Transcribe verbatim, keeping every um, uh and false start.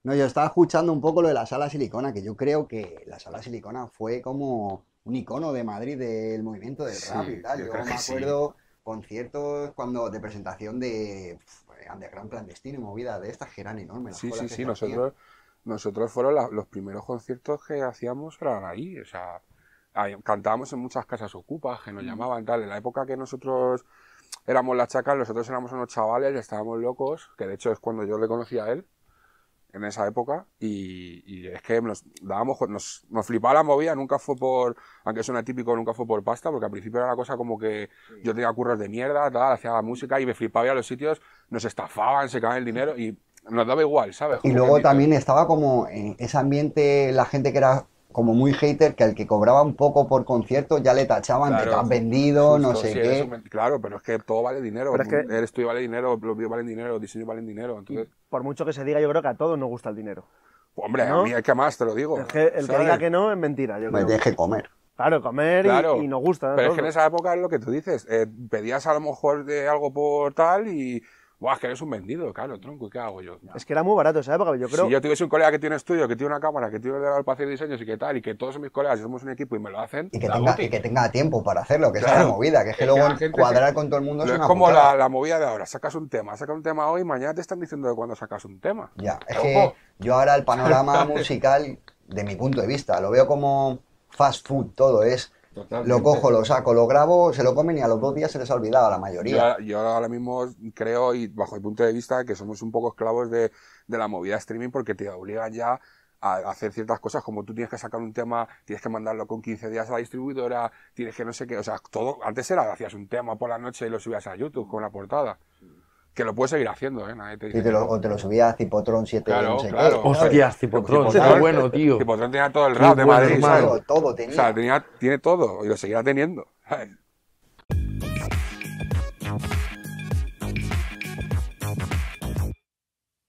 No, yo estaba escuchando un poco lo de la Sala Silicona, que yo creo que la Sala Silicona fue como un icono de Madrid del movimiento del rap y Sí, tal. yo Yo creo me que sí. acuerdo conciertos cuando de presentación de pf, Underground Clandestino y movidas de estas que eran enormes las Sí, colas sí, que sí, se hacían. nosotros, nosotros fueron la- los primeros conciertos que hacíamos eran ahí, o sea, ahí cantábamos en muchas casas ocupas que nos Mm. llamaban tal. En la época que nosotros éramos las chacas, nosotros éramos unos chavales, estábamos locos, que de hecho es cuando yo le conocí a él, en esa época, y, y es que nos dábamos, nos, nos flipaba la movida, nunca fue por, aunque suena típico, nunca fue por pasta, porque al principio era la cosa como que Sí. yo tenía curros de mierda, tal, hacía la música y me flipaba ir a los sitios, nos estafaban, se cagaban el dinero y nos daba igual, ¿sabes? Y Como quien luego dice. también estaba como en ese ambiente, la gente que era como muy hater, que al que cobraba un poco por concierto ya le tachaban de que Claro, has ju- vendido, no justo, sé si eres un... qué. men- Claro, pero es que todo vale dinero, Pero es que, el estudio vale dinero, los vídeos valen dinero, los diseños valen dinero, entonces... por mucho que se diga, yo creo que a todos nos gusta el dinero. Hombre, Si a mí no, hay que más, te lo digo, es que el que diga ¿sabes? que no es mentira, yo Me creo. deje comer. Claro, comer y, y Claro, nos gusta pero es que en todo. esa época es lo que tú dices, eh, pedías a lo mejor de algo por tal y... Buah, es que eres un vendido, claro, tronco, ¿y qué hago yo? Es que era muy barato esa época, yo Si creo. yo tuviese un colega que tiene estudio, que tiene una cámara, que tiene el para hacer diseños y que tal, y que todos son mis colegas y somos un equipo y me lo hacen, Y que la tenga, y goti. que tenga tiempo para hacerlo, que esa es la Claro, movida, que es que es que luego la gente se... cuadrar con todo el mundo es Es una como la, putada. la movida de ahora, sacas un tema, sacas un tema hoy, mañana te están diciendo de cuándo sacas un tema. Ya, es que Ojo. yo ahora el panorama musical, de mi punto de vista, lo veo como fast food todo, es lo Totalmente. cojo, lo saco, lo grabo, se lo comen y a los dos días se les ha olvidado a la Yo, mayoría. yo ahora mismo creo, y bajo mi punto de vista, que somos un poco esclavos de, de la movida streaming porque te obligan ya a hacer ciertas cosas, como tú tienes que sacar un tema, tienes que mandarlo con quince días a la distribuidora, tienes que no sé qué, o sea, todo, antes era, hacías un tema por la noche y lo subías a YouTube con la portada, que lo puedes seguir haciendo, ¿eh? Nadie te Y dice te que lo, no. o te lo subía a Cipotron siete no Claro, sé qué, claro. ¿sabes? Hostias, Cipotron, qué Cipotron, bueno, tío. Cipotron tenía todo el Qué rap de bueno, Madrid, hermano. ¿sabes? Todo, todo O sea, tenía. tenía, tiene todo y lo seguirá teniendo, ¿sabes?